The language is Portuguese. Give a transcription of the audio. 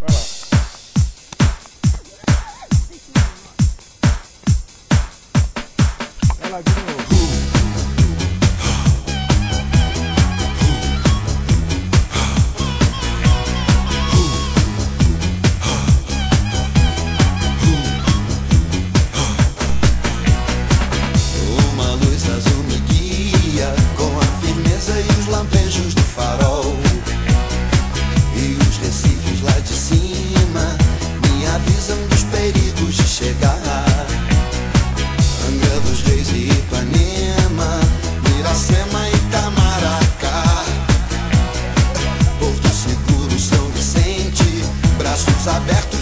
Vai lá de novo. Uma luz azul me guia com a firmeza e os lampejos do farol. E os recifes lá de cima me avisam dos perigos de chegar. Angra dos Reis e Ipanema, Iracema e Itamaracá, Porto Seguro, São Vicente, braços abertos